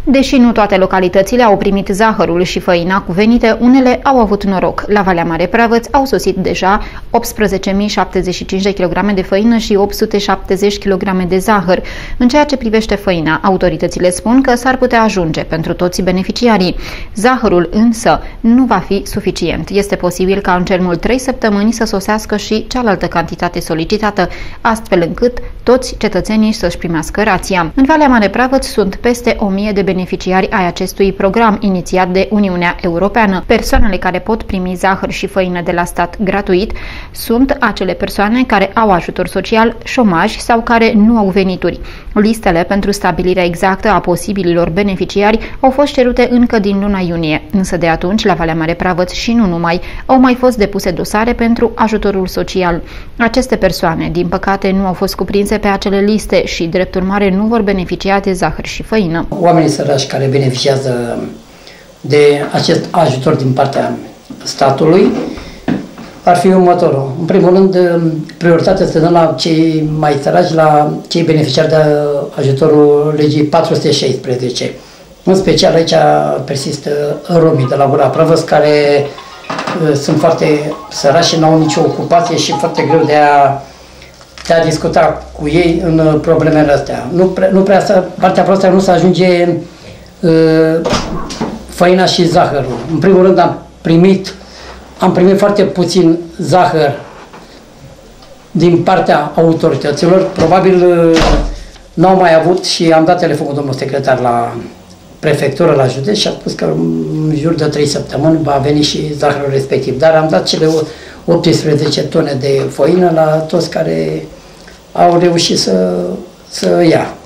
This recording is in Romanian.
Deși nu toate localitățile au primit zahărul și făina cuvenite, unele au avut noroc. La Valea Mare Preavăț au sosit deja 18.075 de kg de făină și 870 kg de zahăr. În ceea ce privește făina, autoritățile spun că s-ar putea ajunge pentru toți beneficiarii. Zahărul însă nu va fi suficient. Este posibil ca în cel mult 3 săptămâni să sosească și cealaltă cantitate solicitată, astfel încât toți cetățenii să-și primească rația. În Valea Mare Preavăț sunt peste 1000 de beneficiari ai acestui program inițiat de Uniunea Europeană. Persoanele care pot primi zahăr și făină de la stat gratuit sunt acele persoane care au ajutor social, șomaj sau care nu au venituri. Listele pentru stabilirea exactă a posibililor beneficiari au fost cerute încă din luna iunie, însă de atunci la Valea Mare Preavăț și nu numai au mai fost depuse dosare pentru ajutorul social. Aceste persoane, din păcate, nu au fost cuprinse pe acele liste și, drept urmare, nu vor beneficia de zahăr și făină. Oamenii săraci care beneficiază de acest ajutor din partea statului ar fi următorul. În primul rând, prioritatea se dă la cei mai săraci, la cei beneficiari de ajutorul legii 416. În special aici persistă romii de la Valea Preavăț, care sunt foarte săraci și nu au nicio ocupație și foarte greu de a discuta cu ei în problemele astea. Partea proastă nu se ajunge făina și zahărul. În primul rând am primit foarte puțin zahăr din partea autorităților. Probabil n-au mai avut și am dat telefonul domnul secretar la prefectură, la județ și a spus că în jur de 3 săptămâni va veni și zahărul respectiv. Dar am dat cele 18 tone de făină la toți care au reușit să ia.